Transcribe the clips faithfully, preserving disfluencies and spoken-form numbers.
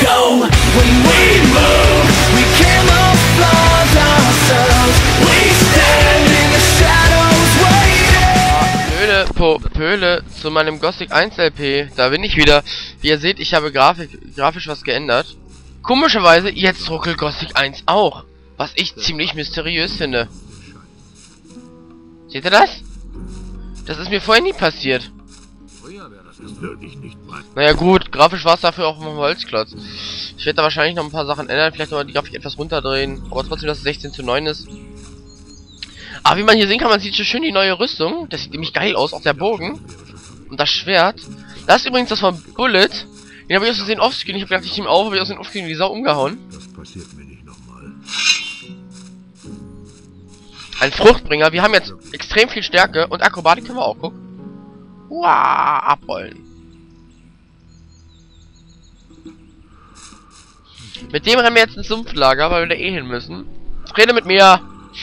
go when we move. We camouflage ourselves. We stand in the shadows waiting. Pöhle, po, Pöhle zu meinem Gothic eins L P. Da bin ich wieder. Wie ihr seht, ich habe Grafik, grafisch was geändert. Komischerweise, jetzt ruckelt Gothic eins auch. Was ich ziemlich mysteriös finde. Seht ihr das? Das ist mir vorher nie passiert. Naja gut, grafisch war es dafür auch im Holzklotz. Ich werde da wahrscheinlich noch ein paar Sachen ändern, vielleicht nochmal die Grafik etwas runterdrehen, aber trotzdem, dass es sechzehn zu neun ist. Aber wie man hier sehen kann, man sieht so schön die neue Rüstung. Das sieht nämlich geil aus, auch der Bogen. Und das Schwert. Das ist übrigens das von Bullet. Den habe ich aus Versehen offscreen. Ich habe gedacht, ich nehme auf, habe ich aus den offscreen die Sau umgehauen. Das passiert mir nicht nochmal. Ein Fruchtbringer. Wir haben jetzt extrem viel Stärke und Akrobatik können wir auch gucken. Wow, abrollen. Mit dem rennen wir jetzt ins Sumpflager, weil wir da eh hin müssen. Rede mit mir.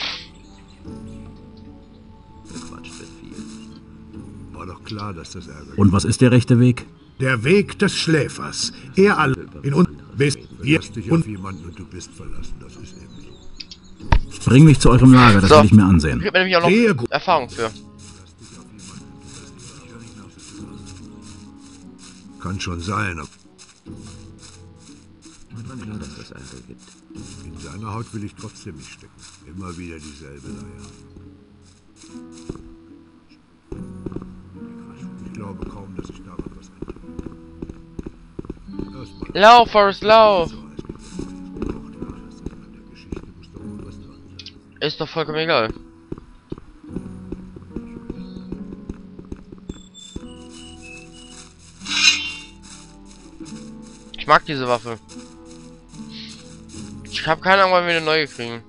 War doch klar, dass das ärgert. Und was ist der rechte Weg? Der Weg des Schläfers. Er alle in uns wisst wir dich auf jemanden und du bist verlassen. Das ist eben so. Bring mich zu eurem Lager, das So. will ich mir ansehen. Ich habe nämlich auch Sehr noch gut. Erfahrung für. Kann schon sein. aber War klar, dass das Ärger gibt. In seiner Haut will ich trotzdem nicht stecken. Immer wieder dieselbe Leier. Ich glaube kaum, dass ich daran was ändere. Erstmal. Lauf, Forrest, lauf. Ist doch vollkommen egal. Ich mag diese Waffe. Ich habe keine Ahnung, wann wir eine neue kriegen.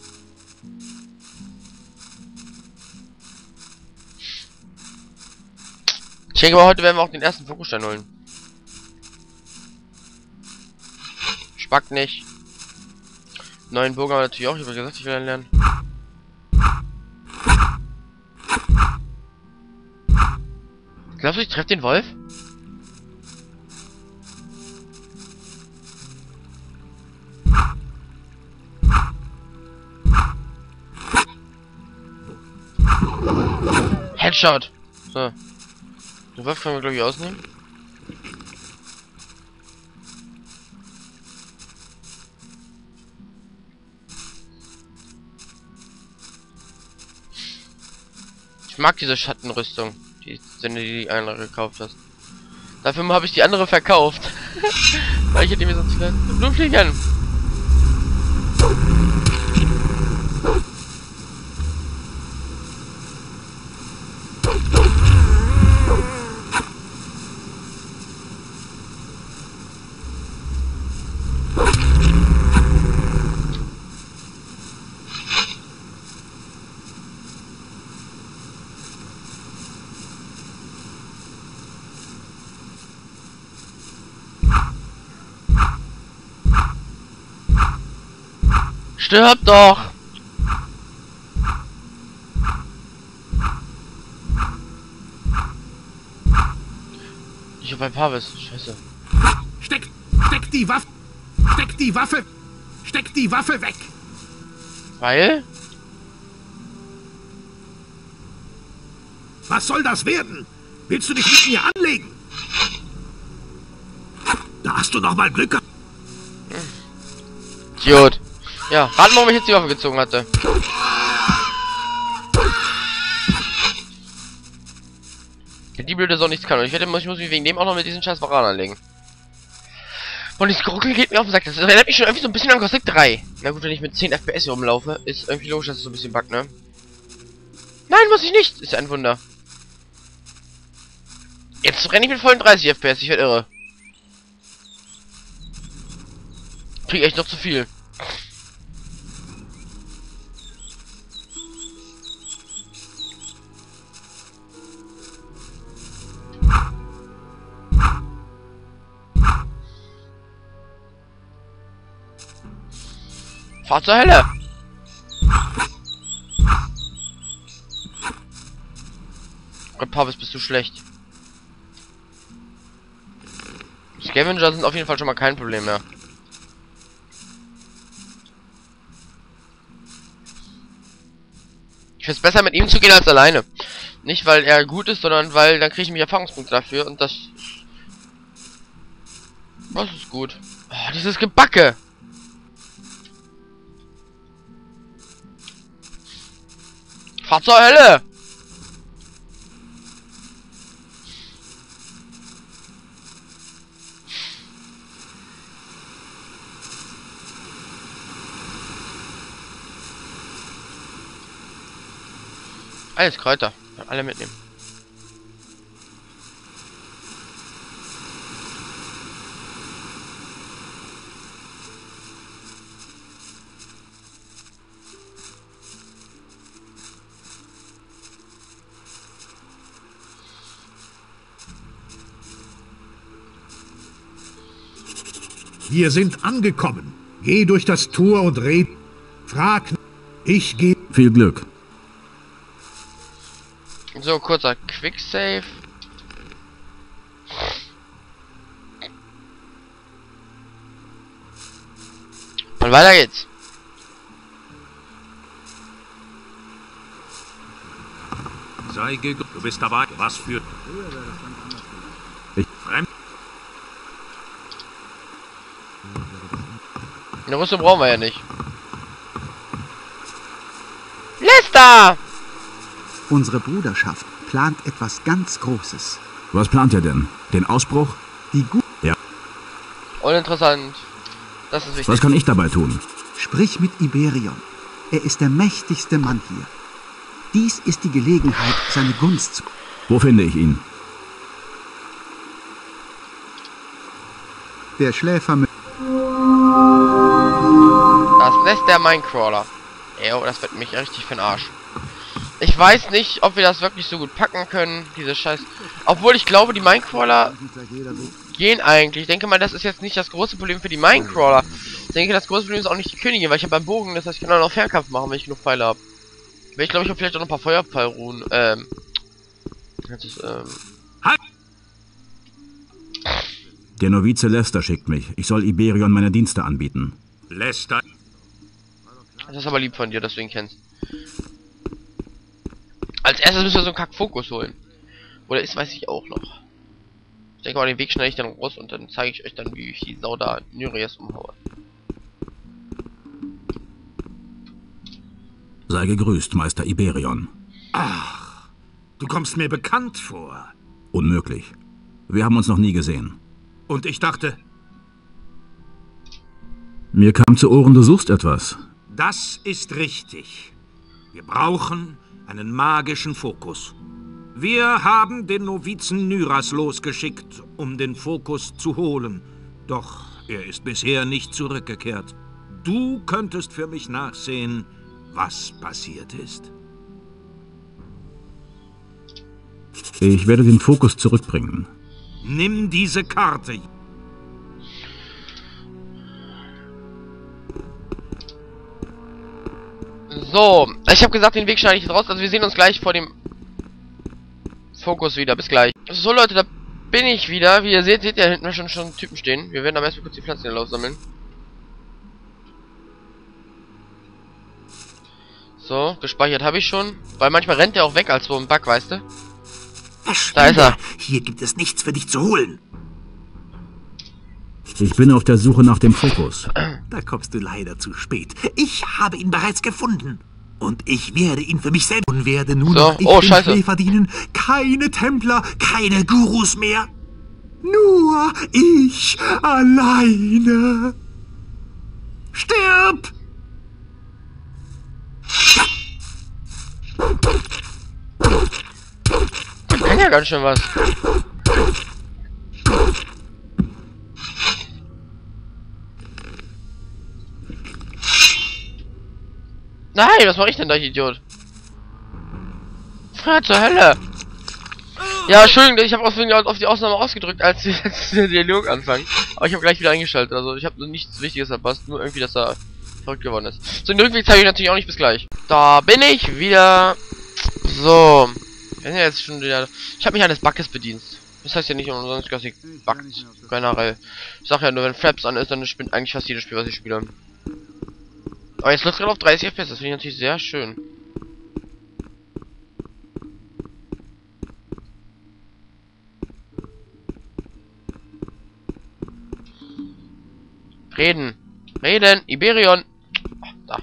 Ich denke mal, heute werden wir auch den ersten Fokusstein holen. Spackt nicht. Neuen Bogen haben wir natürlich auch. Ich habe gesagt, ich will einen lernen. Glaubst du, ich treffe den Wolf? Headshot! So. Den Wolf können wir, glaube ich, ausnehmen. Ich mag diese Schattenrüstung, die, wenn du die andere gekauft hast. Dafür habe ich die andere verkauft. Weil ich hätte mir sonst vielleicht Blutfliegern. Stirb doch! Ich hab ein paar Wissen, scheiße. Steck! Steck die Waffe! Steck die Waffe! Steck die Waffe weg! Weil? Was soll das werden? Willst du dich mit mir anlegen? Da hast du noch mal Glück gehabt. Idiot. Ja, raten wir, warum ich jetzt die Waffe gezogen hatte. Die blöde Sau nichts kann. Und ich werde, ich muss mich wegen dem auch noch mit diesen scheiß Varan anlegen. Und das Geruckel geht mir auf den Sack. Das erinnert mich schon irgendwie so ein bisschen an Gothic drei. Na gut, wenn ich mit zehn F P S hier rumlaufe, ist irgendwie logisch, dass es so ein bisschen buggt, ne? Nein, muss ich nicht. Ist ja ein Wunder. Jetzt renne ich mit vollen dreißig F P S. Ich werde irre. Krieg echt noch zu viel. Fahr zur Hölle! Gott, Pavis, bist du schlecht. Scavenger sind auf jeden Fall schon mal kein Problem mehr. Ich finde es besser mit ihm zu gehen als alleine. Nicht weil er gut ist, sondern weil dann kriege ich mich Erfahrungspunkte dafür und das... Das ist gut. Oh, dieses Gebacke! Fahr zur Hölle! Alles Kräuter. Alle mitnehmen. Wir sind angekommen. Geh durch das Tor und red. Frag. Ich gehe. Viel Glück. So, kurzer Quicksave. Und weiter geht's. Sei gegrüßt. Du bist dabei. Was für... Ich- Fremd... Eine Rüstung brauchen wir ja nicht. Lester! Unsere Bruderschaft plant etwas ganz Großes. Was plant ihr denn? Den Ausbruch? Die Gu Ja. Uninteressant. Das ist wichtig. Was kann ich dabei tun? Sprich mit Iberion. Er ist der mächtigste Mann hier. Dies ist die Gelegenheit, seine Gunst zu... Wo finde ich ihn? Der Schläfer mit... Das Nest der Minecrawler. Ey, das wird mich richtig für den Arsch. Ich weiß nicht, ob wir das wirklich so gut packen können, diese Scheiß... Obwohl ich glaube, die Minecrawler gehen eigentlich. Ich denke mal, das ist jetzt nicht das große Problem für die Minecrawler. Ich denke, das große Problem ist auch nicht die Königin, weil ich habe beim Bogen, das heißt, ich kann auch noch Fernkampf machen, wenn ich genug Pfeile habe. Ich glaube, ich habe vielleicht auch noch ein paar Feuerpfeilruhen. Ähm... Das ist, ähm... Der Novize Lester schickt mich. Ich soll Iberion meine Dienste anbieten. Lester... Das ist aber lieb von dir, dass du ihn kennst. Als erstes müssen wir so einen Kack-Fokus holen. Wo der ist, weiß ich auch noch. Ich denke mal, den Weg schneide ich dann raus und dann zeige ich euch dann, wie ich die Sau da Nyrias umhaue. Sei gegrüßt, Meister Iberion. Ach, du kommst mir bekannt vor. Unmöglich. Wir haben uns noch nie gesehen. Und ich dachte, Mir kam zu Ohren, du suchst etwas. das ist richtig. Wir brauchen einen magischen Fokus. Wir haben den Novizen Nyras losgeschickt, um den Fokus zu holen. Doch er ist bisher nicht zurückgekehrt. Du könntest für mich nachsehen, was passiert ist. Ich werde den Fokus zurückbringen. Nimm diese Karte. So, ich habe gesagt, den Weg schneide ich jetzt raus. Also wir sehen uns gleich vor dem Fokus wieder. Bis gleich. So Leute, da bin ich wieder. Wie ihr seht, seht ihr hinten schon schon Typen stehen. Wir werden aber erstmal kurz die Pflanzen in den Lauf sammeln. So, gespeichert habe ich schon. Weil manchmal rennt er auch weg als so ein Bug, weißt du? Da ist er. Hier gibt es nichts für dich zu holen. Ich bin auf der Suche nach dem Fokus. Da kommst du leider zu spät. Ich habe ihn bereits gefunden. Und ich werde ihn für mich selbst und werde nun So. noch ich Oh, den Scheiße. Schläfer dienen. Keine Templer, keine Gurus mehr. Nur ich alleine. Stirb! Kann ja ganz schön was. Nein, was mache ich denn da, ich Idiot? Ja, zur Hölle. Ja, Entschuldigung, ich habe auch auf die Ausnahme ausgedrückt, als wir jetzt den Dialog anfangen. Aber ich habe gleich wieder eingeschaltet, also ich habe nichts Wichtiges verpasst, nur irgendwie, dass er verrückt geworden ist. So, den Rückweg zeige ich natürlich auch nicht, bis gleich. Da bin ich wieder. So. Wir sind ja jetzt schon wieder. Ich habe mich eines Backes bedient. Das heißt ja nicht umsonst, dass ich backt. Generell. Ich sag ja nur, wenn Fraps an ist, dann spinnt eigentlich fast jedes Spiel, was ich spiele. Aber jetzt läuft gerade auf dreißig F P S, das finde ich natürlich sehr schön. Reden. Reden. Iberion. Da.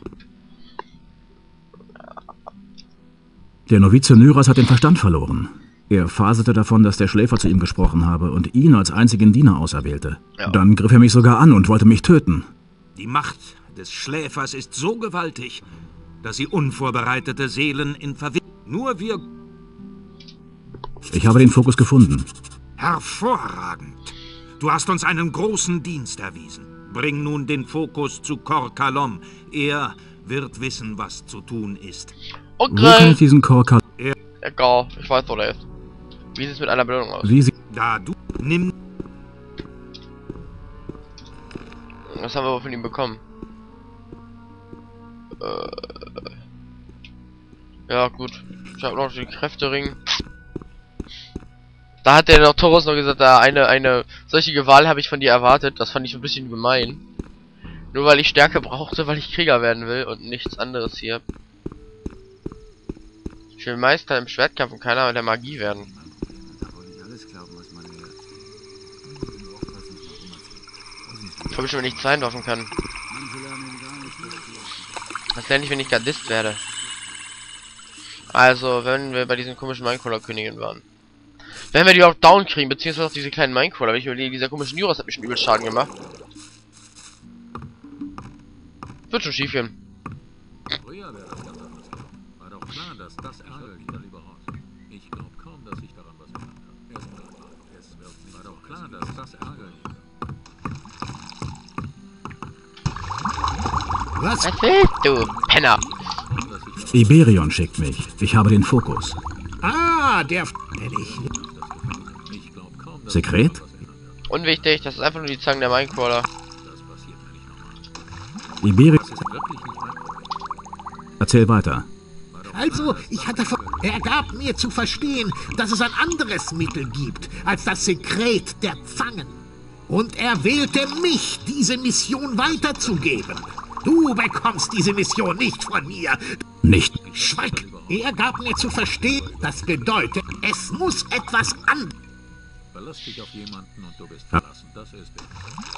Der Novize Nyras hat den Verstand verloren. Er faserte davon, dass der Schläfer zu ihm gesprochen habe und ihn als einzigen Diener auserwählte. Ja. Dann griff er mich sogar an und wollte mich töten. Die Macht des Schläfers ist so gewaltig, dass sie unvorbereitete Seelen in Verwirrung... Nur wir... Ich habe den Fokus gefunden. Hervorragend. Du hast uns einen großen Dienst erwiesen. Bring nun den Fokus zu Kor Kalom. Er wird wissen, was zu tun ist. Wo kann Okay. ich diesen Korkal... Egal. Ich weiß, wo der ist. Wie sieht es mit einer Belohnung aus? Wie sie... Da du... Nimm... Was haben wir wohl von ihm bekommen? Äh... Ja, gut. Ich habe noch den Kräftering. Da hat der noch Taurus noch gesagt, da eine, eine solche Gewalt habe ich von dir erwartet. Das fand ich ein bisschen gemein. Nur weil ich Stärke brauchte, weil ich Krieger werden will und nichts anderes hier. Ich will Meister im Schwertkampf und keiner der Magie werden. Ich glaube schon, wenn ich Zeilenwaffen kann. Das lerne ich, wenn ich Gardist werde. Also, wenn wir bei diesen komischen Minecrawler-Königen waren. Wenn wir die auch down kriegen, beziehungsweise auch diese kleinen Minecrawler. Wenn ich überlege, dieser komische Nyras hat mir schon übel Schaden gemacht. Wird schon schief gehen. Früher wäre das ganz anders gelaufen. War doch klar, dass das ärgerlich da lieber raus. Ich glaube kaum, dass ich daran was gemacht habe. Erstmal, es wird nicht. War doch klar, dass das ärgerlich ist. Was? Was willst du, Penner? Iberion schickt mich. Ich habe den Fokus. Ah, der f***, ich. Ich glaube kaum, dass Sekret? was ändern wird. Unwichtig, das ist einfach nur die Zangen der Minecrawler. Das passiert mir nicht normal. Iberion... Das ist wirklich nicht mein Problem. Erzähl weiter. Also, ich hatte ver er gab mir zu verstehen, dass es ein anderes Mittel gibt als das Sekret der Zangen. Und er wählte mich, diese Mission weiterzugeben. Du bekommst diese Mission nicht von mir. Nicht. Schweig! Er gab mir zu verstehen, das bedeutet, es muss etwas an. Verlass dich auf jemanden und du bist verlassen. Das ist es.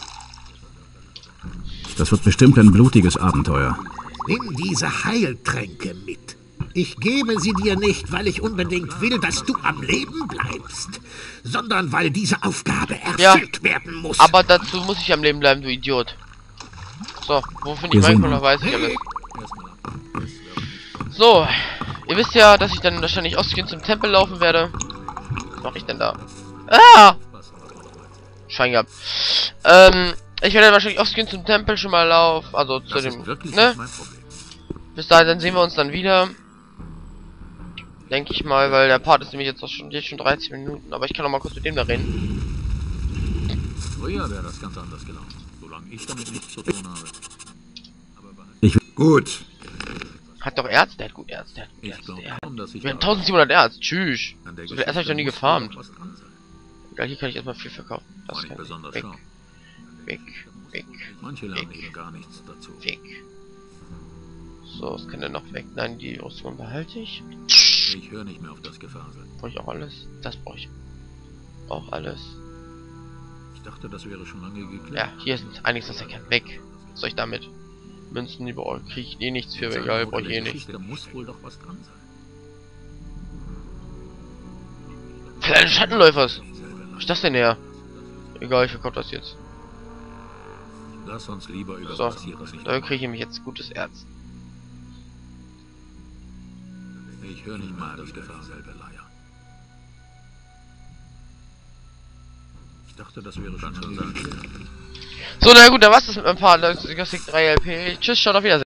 Das wird bestimmt ein blutiges Abenteuer. Nimm diese Heiltränke mit. Ich gebe sie dir nicht, weil ich unbedingt will, dass du am Leben bleibst, sondern weil diese Aufgabe erfüllt Ja, werden muss. Aber dazu muss ich am Leben bleiben, du Idiot. So, wo finde ich Gesund. Minecrawler, weiß ich alles. Erstmal ab. Es wird nicht. So, ihr wisst ja, dass ich dann wahrscheinlich ausgehend zum Tempel laufen werde. Was mache ich denn da? Ah! Schein gehabt. Ähm, ich werde wahrscheinlich ausgehend zum Tempel schon mal laufen, also zu Das dem, ist wirklich ne? nicht mein Problem. Bis dahin, dann sehen wir uns dann wieder. Denke ich mal, weil der Part ist nämlich jetzt auch schon, jetzt schon dreißig Minuten, aber ich kann noch mal kurz mit dem da reden. Früher wäre das ganz anders gelaufen. Solange ich damit nichts zu tun habe. Aber behalt- Ich will... Gut. Hat doch Erz? Der hat gut Erz, der hat gut ich Erz. glaube Der hat kaum, dass ich wir haben da- eintausendsiebenhundert Erz, tschüss. an der So viel Erz habe ich noch nie Geschichte muss wohl gefarmt. was dran sein. Egal, hier kann ich erstmal viel verkaufen. Das War nicht kann ich. besonders Weg, schlau. weg, weg, Manche lernen Weg. eben gar nichts dazu. weg. So, was kann denn noch weg? Nein, die Rüstung behalte ich. Ich höre nicht mehr auf das Gefasel. Brauche ich auch alles? Das brauche ich auch alles. Ich dachte, das wäre schon lange geklärt. Ja, hier ist einiges, was erkennt. Weg. Was soll ich damit? Münzen, die brauche ich, kriege ich eh nichts für, egal, brauche ich eh nicht. Da muss wohl doch was dran sein. Kleine Schattenläufers! Was ist das denn her? Egal, ich verkaufe das jetzt. Lass uns lieber über So, was hier nicht. da kriege ich nämlich jetzt gutes Erz. Ich höre nicht mal das Gefasel, Leier. Ich dachte, das wäre schon lange geklärt. So, na gut, dann war's das mit meinem Part. Das ist Gothic drei L P. Tschüss, schaut auf Wiedersehen.